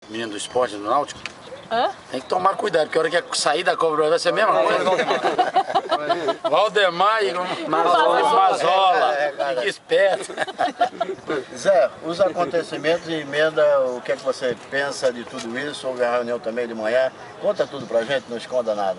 Menino do esporte do Náutico. Hã? Tem que tomar cuidado, porque a hora que sair da Copa do Brasil vai ser a mesma coisa. Valdemar e Mazola. Fique esperto. Zé, os acontecimentos e emenda, o que é que você pensa de tudo isso? Houve a reunião também de manhã. Conta tudo pra gente, não esconda nada.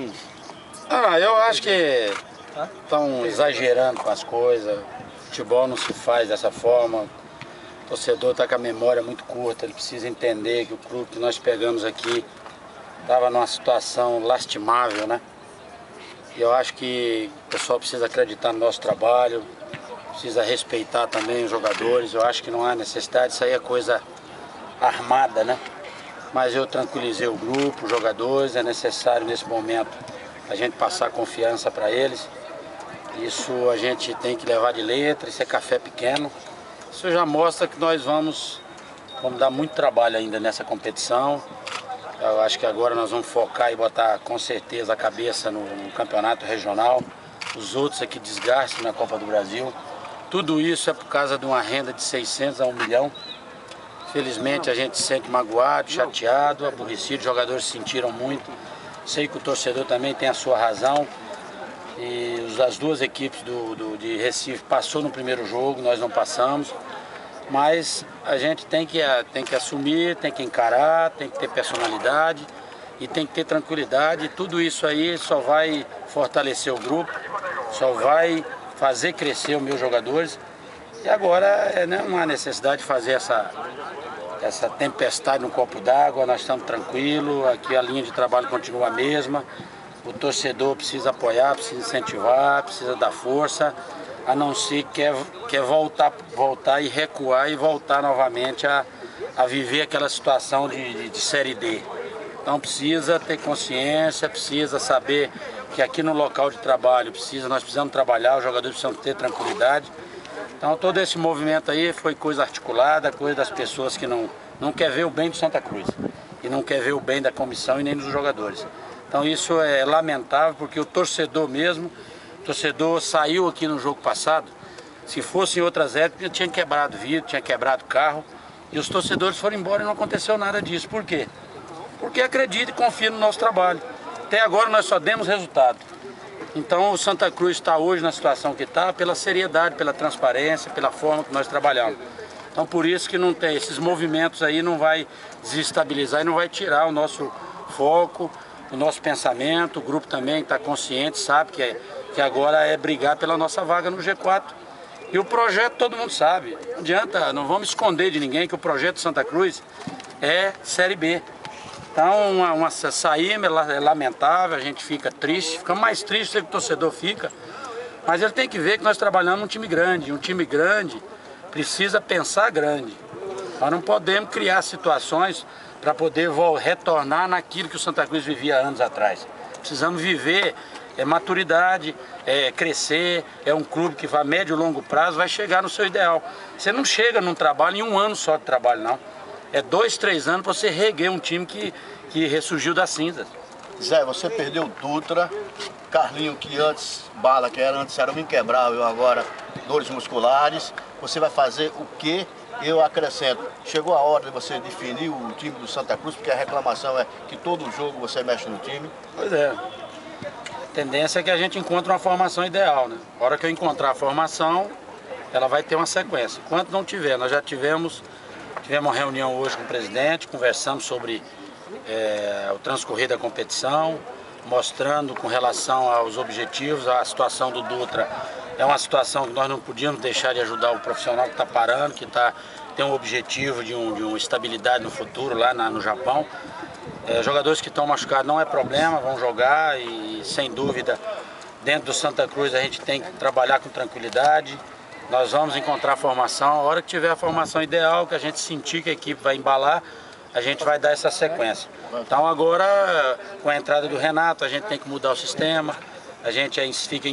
Eu acho que estão exagerando com as coisas. Futebol não se faz dessa forma. O torcedor está com a memória muito curta, ele precisa entender que o clube que nós pegamos aqui estava numa situação lastimável, né? E eu acho que o pessoal precisa acreditar no nosso trabalho, precisa respeitar também os jogadores. Eu acho que não há necessidade, isso aí é coisa armada, né? Mas eu tranquilizei o grupo, os jogadores, é necessário nesse momento a gente passar confiança para eles. Isso a gente tem que levar de letra, isso é café pequeno. Isso já mostra que nós vamos dar muito trabalho ainda nessa competição. Eu acho que agora nós vamos focar e botar com certeza a cabeça no campeonato regional. Os outros aqui desgastem na Copa do Brasil. Tudo isso é por causa de uma renda de 600 a 1 milhão. Felizmente a gente se sente magoado, chateado, aborrecido, os jogadores se sentiram muito. Sei que o torcedor também tem a sua razão. E as duas equipes de Recife passou no primeiro jogo, nós não passamos. Mas a gente tem que assumir, tem que encarar, tem que ter personalidade e tem que ter tranquilidade. E tudo isso aí só vai fortalecer o grupo, só vai fazer crescer os meus jogadores. E agora não há necessidade de fazer essa tempestade no copo d'água, nós estamos tranquilos, aqui a linha de trabalho continua a mesma. O torcedor precisa apoiar, precisa incentivar, precisa dar força, a não ser que quer voltar e recuar e voltar novamente a viver aquela situação de Série D. Então precisa ter consciência, precisa saber que aqui no local de trabalho nós precisamos trabalhar, os jogadores precisam ter tranquilidade. Então todo esse movimento aí foi coisa articulada, coisa das pessoas que não quer ver o bem do Santa Cruz e não quer ver o bem da comissão e nem dos jogadores. Então isso é lamentável, porque o torcedor saiu aqui no jogo passado, se fosse em outras épocas, tinha quebrado vidro, tinha quebrado carro, e os torcedores foram embora e não aconteceu nada disso. Por quê? Porque acredita e confia no nosso trabalho. Até agora nós só demos resultado. Então o Santa Cruz está hoje na situação que está, pela seriedade, pela transparência, pela forma que nós trabalhamos. Então por isso que não tem esses movimentos aí, não vai desestabilizar e não vai tirar o nosso foco, o nosso pensamento. O grupo também está consciente, sabe que agora é brigar pela nossa vaga no G4. E o projeto todo mundo sabe. Não adianta, não vamos esconder de ninguém que o projeto Santa Cruz é Série B. Então saída é lamentável, a gente fica triste, fica mais triste do que o torcedor fica. Mas ele tem que ver que nós trabalhamos num time grande. Um time grande precisa pensar grande. Nós não podemos criar situações para poder retornar naquilo que o Santa Cruz vivia anos atrás. Precisamos viver maturidade, crescer, é um clube que vai a médio e longo prazo, vai chegar no seu ideal. Você não chega num trabalho em um ano só de trabalho, não. É 2, 3 anos para você reerguer um time que ressurgiu das cinzas. Zé, você perdeu Dutra, Carlinho, que antes era um inquebrável, agora dores musculares. Você vai fazer o quê? Eu acrescento, chegou a hora de você definir o time do Santa Cruz, porque a reclamação é que todo jogo você mexe no time. Pois é. A tendência é que a gente encontre uma formação ideal, né? A hora que eu encontrar a formação, ela vai ter uma sequência. Enquanto não tiver, nós já tivemos uma reunião hoje com o presidente, conversamos sobre o transcorrer da competição, mostrando com relação aos objetivos, a situação do Dutra. É uma situação que nós não podíamos deixar de ajudar o profissional que está parando, que tem um objetivo de uma estabilidade no futuro lá no Japão. Jogadores que estão machucados não é problema, vão jogar e sem dúvida dentro do Santa Cruz a gente tem que trabalhar com tranquilidade. Nós vamos encontrar a formação, a hora que tiver a formação ideal, que a gente sentir que a equipe vai embalar, a gente vai dar essa sequência. Então agora, com a entrada do Renato, a gente tem que mudar o sistema. A gente fica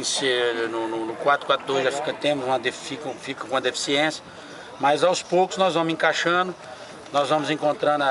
no 4-4-2, já fica com uma deficiência, mas aos poucos nós vamos encaixando, nós vamos encontrando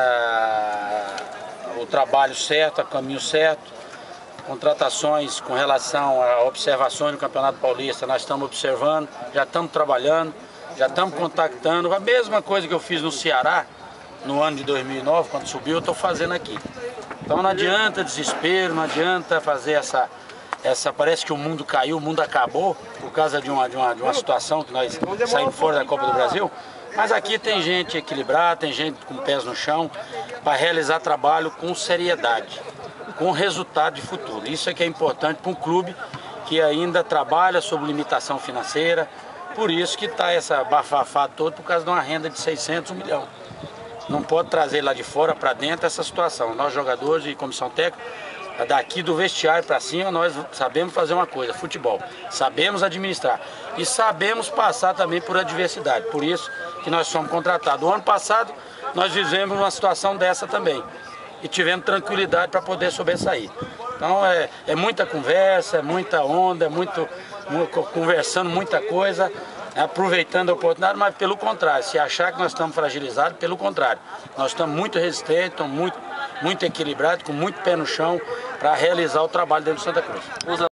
o trabalho certo, o caminho certo. Contratações com relação a observações no Campeonato Paulista, nós estamos observando, já estamos trabalhando, já estamos contactando. A mesma coisa que eu fiz no Ceará, no ano de 2009, quando subiu, eu estou fazendo aqui. Então não adianta desespero, não adianta fazer essa parece que o mundo caiu, o mundo acabou por causa de uma situação que nós saímos fora da Copa do Brasil. Mas aqui tem gente equilibrada, tem gente com pés no chão para realizar trabalho com seriedade, com resultado de futuro. Isso é que é importante para um clube que ainda trabalha sob limitação financeira. Por isso que está essa bafafá toda por causa de uma renda de 600, 1 milhão. Não pode trazer lá de fora para dentro essa situação. Nós jogadores e comissão técnica, daqui do vestiário para cima, nós sabemos fazer uma coisa, futebol. Sabemos administrar e sabemos passar também por adversidade. Por isso que nós somos contratados. O ano passado nós vivemos uma situação dessa também e tivemos tranquilidade para poder sobressair. Então é muita conversa, é muita onda, conversando muita coisa, aproveitando a oportunidade, mas pelo contrário, se achar que nós estamos fragilizados, pelo contrário, nós estamos muito resistentes, estamos muito equilibrados, com muito pé no chão para realizar o trabalho dentro de Santa Cruz.